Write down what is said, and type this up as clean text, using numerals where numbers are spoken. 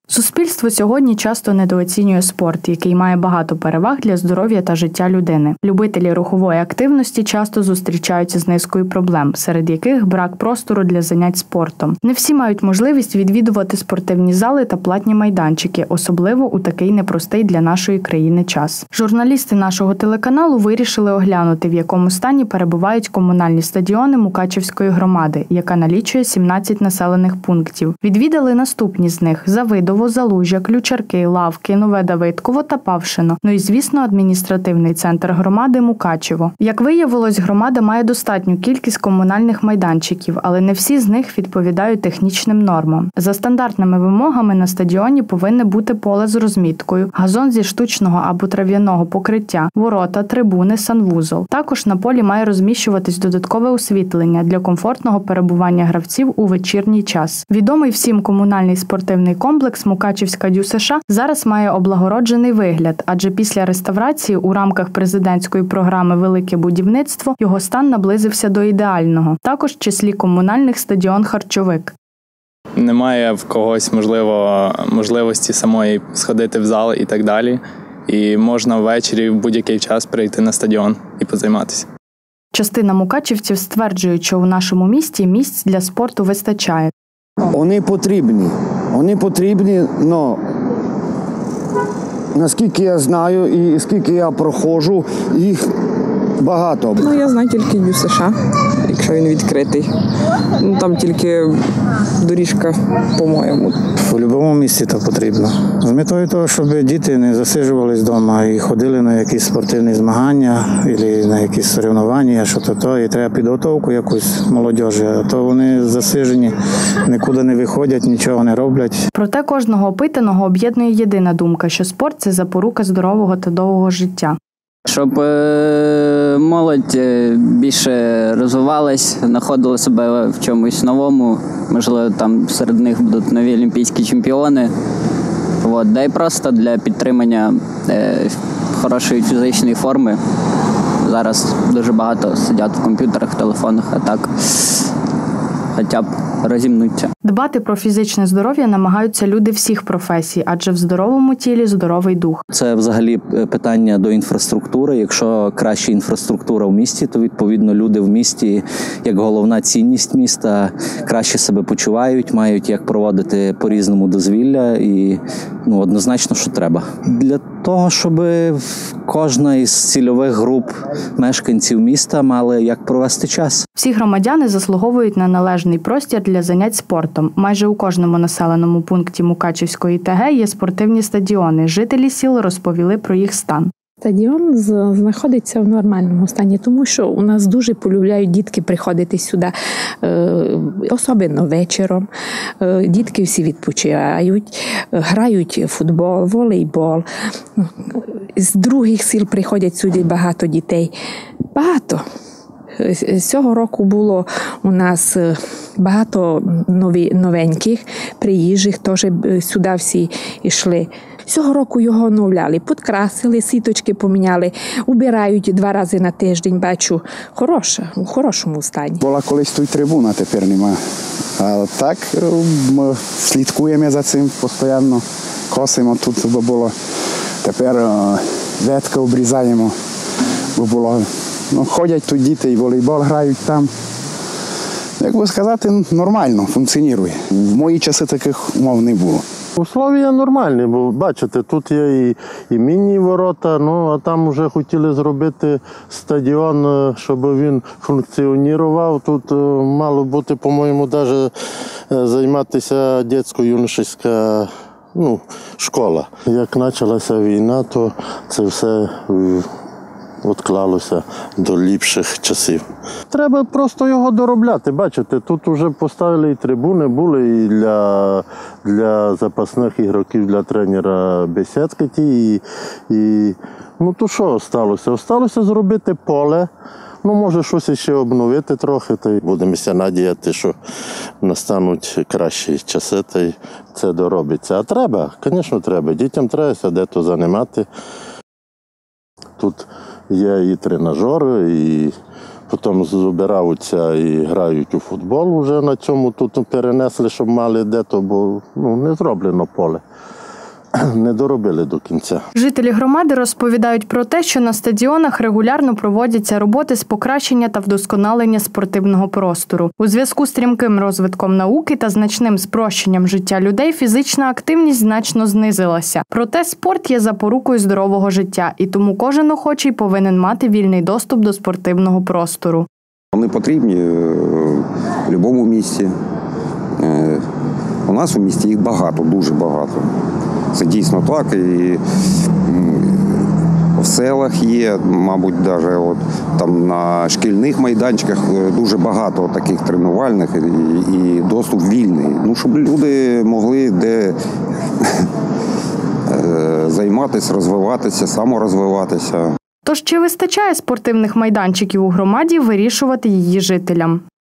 Суспільство сьогодні часто недооцінює спорт, який має багато переваг для здоров'я та життя людини. Любителі рухової активності часто зустрічаються з низкою проблем, серед яких брак простору для занять спортом. Не всі мають можливість відвідувати спортивні зали та платні майданчики, особливо у такий непростий для нашої країни час. Журналісти нашого телеканалу вирішили оглянути, в якому стані перебувають комунальні стадіони Мукачівської громади, яка налічує 17 населених пунктів. Відвідали наступні з них – Завидово, Залужжя, Ключарки, Лавки, Нове Давидково та Павшино. Ну і, звісно, адміністративний центр громади Мукачево. Як виявилось, громада має достатню кількість комунальних майданчиків, але не всі з них відповідають технічним нормам. За стандартними вимогами на стадіоні повинне бути поле з розміткою, газон зі штучного або трав'яного покриття, ворота, трибуни, санвузол. Також на полі має розміщуватись додаткове освітлення для комфортного перебування гравців у вечірній час. Відомий всім комунальний спортивний комплекс Мукачівська ДЮСШ зараз має облагороджений вигляд, адже після реставрації у рамках президентської програми «Велике будівництво» його стан наблизився до ідеального. Також в числі комунальних стадіон «Харчовик». Немає в когось, можливості самої сходити в зал і так далі. І можна ввечері в будь-який час прийти на стадіон і позайматися. Частина мукачівців стверджують, що у нашому місті місць для спорту вистачає. Вони потрібні, але наскільки я знаю і скільки я проходжу, їх багато. Я знаю тільки ДЮСШ, якщо він відкритий. Там тільки доріжка, по-моєму. В будь-якому місці це потрібно. З метою того, щоб діти не засиджувались вдома і ходили на якісь спортивні змагання або на якісь соревнування, і треба підготовку якусь молодіжі, а то вони засиджені, нікуди не виходять, нічого не роблять. Проте кожного опитаного об'єднує єдина думка, що спорт – це запорука здорового та довгого життя. Щоб молодь більше розвивалась, знаходила себе в чомусь новому, можливо, там серед них будуть нові олімпійські чемпіони. Да й просто для підтримання хорошої фізичної форми. Зараз дуже багато сидять в комп'ютерах, в телефонах, а так хоча б розімнуться. Дбати про фізичне здоров'я намагаються люди всіх професій, адже в здоровому тілі – здоровий дух. Це взагалі питання до інфраструктури. Якщо краща інфраструктура в місті, то відповідно люди в місті, як головна цінність міста, краще себе почувають, мають як проводити по-різному дозвілля і однозначно, що треба. Для того, щоб кожна із цільових груп мешканців міста мали як провести час. Всі громадяни заслуговують на належний простір для занять спортом. Майже у кожному населеному пункті Мукачівської ТГ є спортивні стадіони. Жителі сіл розповіли про їх стан. Стадіон знаходиться в нормальному стані, тому що у нас дуже полюбляють дітки приходити сюди, особливо вечором. Дітки всі відпочивають, грають в футбол, волейбол. З других сіл приходять сюди багато дітей. Багато. Цього року було у нас багато новеньких, приїжджих, теж сюди всі йшли. Цього року його оновляли, підкрасили, сіточки поміняли, убирають 2 рази на тиждень, бачу, у хорошому стані. Була колись тут трибуна, тепер нема. А так ми слідкуємо за цим постійно, косимо тут, бо було. Тепер ветки обрізаємо, бо було. Ходять тут діти і волейбол грають там. Як би сказати, нормально функціонує. В мої часи таких умов не було. Условия нормальні, бо бачите, тут є і міні-ворота, а там вже хотіли зробити стадіон, щоб він функціонував. Тут мало бути, по-моєму, навіть займатися дитячо-юношеська школа. Як почалася війна, то це все відклалося до ліпших часів. Треба просто його доробляти. Бачите, тут вже поставили і трибуни, були і для запасних ігроків, для тренера бесідки ті. То що осталося? Осталося зробити поле. Може щось ще обновити трохи, та й будемося надіяти, що настануть кращі часи, та й це доробиться. А треба, звісно, треба. Дітям треба де-то займати. Тут є і тренажери, і потім збираються і грають у футбол. Вже на цьому тут перенесли, щоб мали де-то, бо не зроблено поле. Не доробили до кінця. Жителі громади розповідають про те, що на стадіонах регулярно проводяться роботи з покращення та вдосконалення спортивного простору. У зв'язку з стрімким розвитком науки та значним спрощенням життя людей фізична активність значно знизилася. Проте спорт є запорукою здорового життя, і тому кожен охочий повинен мати вільний доступ до спортивного простору. Вони потрібні в будь-якому місті. У нас у місті їх багато, дуже багато. Це дійсно так. І в селах є, мабуть, навіть там на шкільних майданчиках дуже багато таких тренувальних і доступ вільний. Щоб люди могли де займатися, розвиватися, саморозвиватися. Тож чи вистачає спортивних майданчиків у громаді, вирішувати її жителям.